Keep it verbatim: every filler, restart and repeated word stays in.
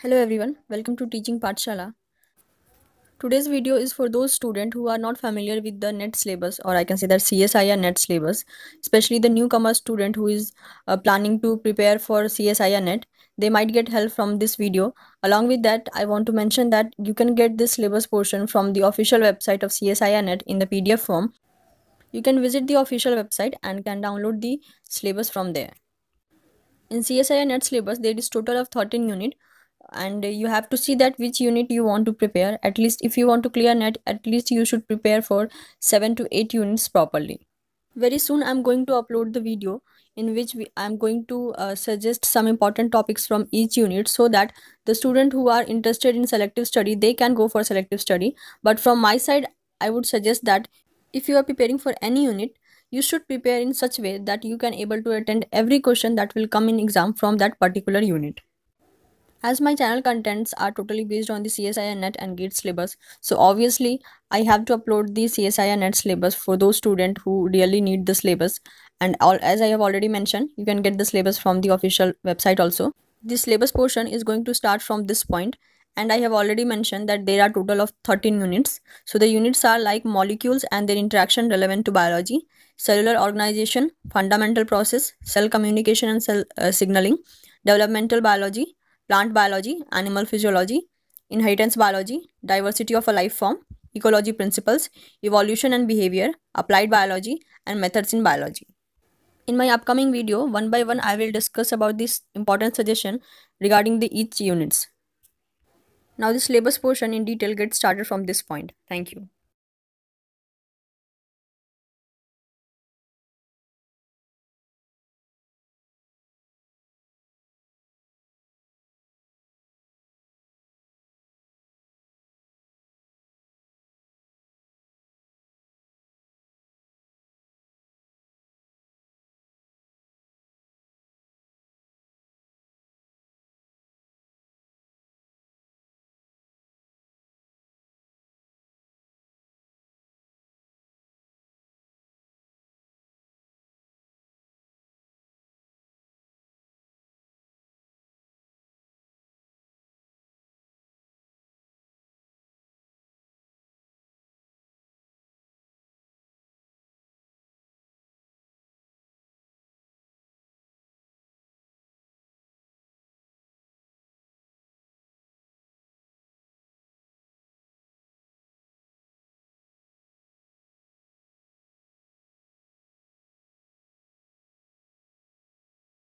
Hello everyone, welcome to Teaching Pathshala. Today's video is for those students who are not familiar with the NET syllabus, or I can say that C S I R NET syllabus, especially the newcomer student who is uh, planning to prepare for C S I R NET. They might get help from this video. Along with that, I want to mention that you can get this syllabus portion from the official website of C S I R NET in the P D F form. You can visit the official website and can download the syllabus from there. In C S I R NET syllabus, there is total of thirteen unit, and you have to see that which unit you want to prepare. At least if you want to clear NET, at least you should prepare for seven to eight units properly. Very soon I'm going to upload the video in which we, I'm going to uh, suggest some important topics from each unit, so that the student who are interested in selective study, they can go for selective study. But from my side, I would suggest that if you are preparing for any unit, you should prepare in such way that you can able to attend every question that will come in exam from that particular unit. As my channel contents are totally based on the C S I R NET and GATE syllabus, so obviously I have to upload the C S I R NET syllabus for those students who really need the syllabus. And all, as I have already mentioned, you can get the syllabus from the official website also. The syllabus portion is going to start from this point, and I have already mentioned that there are total of thirteen units. So the units are like molecules and their interaction relevant to biology, cellular organization, fundamental process, cell communication and cell uh, signaling, developmental biology, plant biology, animal physiology, inheritance biology, diversity of a life form, ecology principles, evolution and behavior, applied biology, and methods in biology. In my upcoming video, one by one, I will discuss about this important suggestion regarding the each units. Now, the syllabus portion in detail gets started from this point. Thank you.